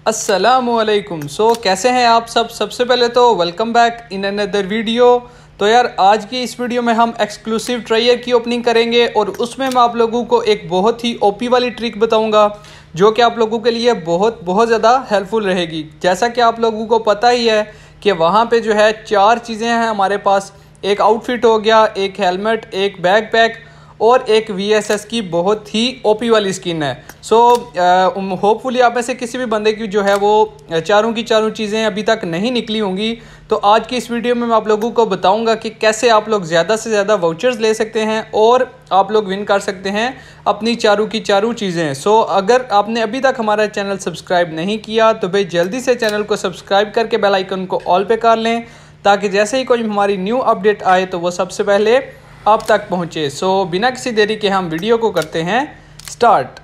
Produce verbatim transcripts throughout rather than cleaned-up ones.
अस्सलामुअलैकुम। सो कैसे हैं आप सब। सबसे पहले तो welcome back in another video. तो यार आज की इस वीडियो में हम एक्सक्लूसिव ट्रायर की ओपनिंग करेंगे और उसमें मैं आप लोगों को एक बहुत ही ओपी वाली ट्रिक बताऊंगा जो कि आप लोगों के लिए बहुत बहुत ज़्यादा हेल्पफुल रहेगी। जैसा कि आप लोगों को पता ही है कि वहाँ पे जो है चार चीज़ें हैं हमारे पास। एक आउटफिट हो गया, एक हेलमेट, एक बैकपैक और एक वी एस एस की बहुत ही ओपी वाली स्किन है। सो होपफुली आप में से किसी भी बंदे की जो है वो चारों की चारों चीज़ें अभी तक नहीं निकली होंगी। तो आज की इस वीडियो में मैं आप लोगों को बताऊंगा कि कैसे आप लोग ज़्यादा से ज़्यादा वाउचर्स ले सकते हैं और आप लोग विन कर सकते हैं अपनी चारों की चारों चीज़ें। सो अगर आपने अभी तक हमारा चैनल सब्सक्राइब नहीं किया तो भाई जल्दी से चैनल को सब्सक्राइब करके बेल आइकन को ऑल पे कर लें ताकि जैसे ही कोई हमारी न्यू अपडेट आए तो वो सबसे पहले आप तक पहुंचे। सो बिना किसी देरी के हम वीडियो को करते हैं स्टार्ट।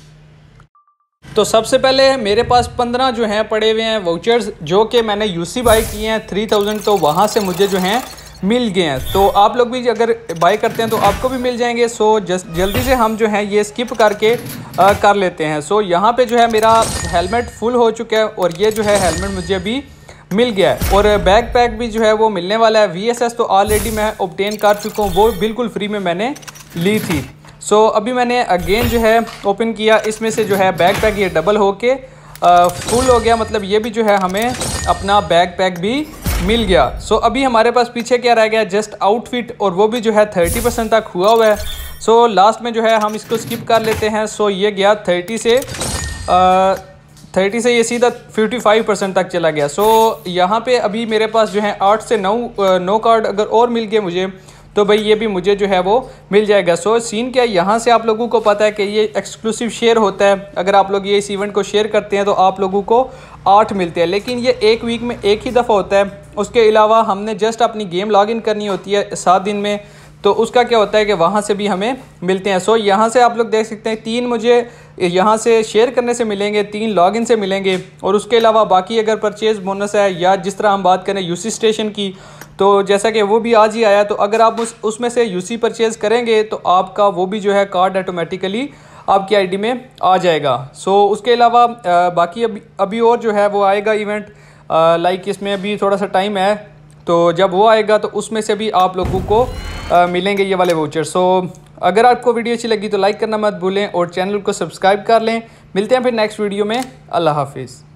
तो सबसे पहले मेरे पास पंद्रह जो हैं पड़े हुए हैं वाउचर्स जो कि मैंने यूसी बाई किए हैं थ्री थाउजेंड, तो वहाँ से मुझे जो हैं मिल गए हैं। तो आप लोग भी अगर बाई करते हैं तो आपको भी मिल जाएंगे। सो जस्ट जल्दी से हम जो है ये स्किप करके आ, कर लेते हैं। सो यहाँ पे जो है मेरा हेलमेट फुल हो चुका है और ये जो है हेलमेट मुझे अभी मिल गया है और बैकपैक भी जो है वो मिलने वाला है। वी एस एस तो ऑलरेडी मैं ऑब्टेन कर चुका हूँ, वो बिल्कुल फ्री में मैंने ली थी। सो so, अभी मैंने अगेन जो है ओपन किया, इसमें से जो है बैकपैक ये डबल होके फुल हो गया, मतलब ये भी जो है हमें अपना बैकपैक भी मिल गया। सो so, अभी हमारे पास पीछे क्या रह गया, जस्ट आउटफिट, और वो भी जो है थर्टी परसेंट तक हुआ हुआ है। सो so, लास्ट में जो है हम इसको स्किप कर लेते हैं। सो so, ये गया थर्टी से आ, थर्टी से ये सीधा फिफ्टी फाइव परसेंट तक चला गया। सो so, यहाँ पे अभी मेरे पास जो है आठ से नौ नौ कार्ड अगर और मिल गए मुझे तो भाई ये भी मुझे जो है वो मिल जाएगा। सो so, सीन क्या है, यहाँ से आप लोगों को पता है कि ये एक्सक्लूसिव शेयर होता है। अगर आप लोग ये इस इवेंट को शेयर करते हैं तो आप लोगों को आठ मिलते हैं, लेकिन ये एक वीक में एक ही दफ़ा होता है। उसके अलावा हमने जस्ट अपनी गेम लॉग इन करनी होती है सात दिन में, तो उसका क्या होता है कि वहाँ से भी हमें मिलते हैं। सो so, यहाँ से आप लोग देख सकते हैं तीन मुझे यहाँ से शेयर करने से मिलेंगे, तीन लॉगिन से मिलेंगे, और उसके अलावा बाकी अगर परचेज़ बोनस है या जिस तरह हम बात करें यूसी स्टेशन की, तो जैसा कि वो भी आज ही आया, तो अगर आप उस उसमें से यूसी परचेज़ करेंगे तो आपका वो भी जो है कार्ड ऑटोमेटिकली आपकी आईडी में आ जाएगा। सो so, उसके अलावा बाकी अभी अभी और जो है वो आएगा इवेंट, लाइक इसमें अभी थोड़ा सा टाइम है, तो जब वो आएगा तो उसमें से भी आप लोगों को आ, मिलेंगे ये वाले वाउचर। सो अगर आपको वीडियो अच्छी लगी तो लाइक करना मत भूलें और चैनल को सब्सक्राइब कर लें। मिलते हैं फिर नेक्स्ट वीडियो में। अल्लाह हाफिज़।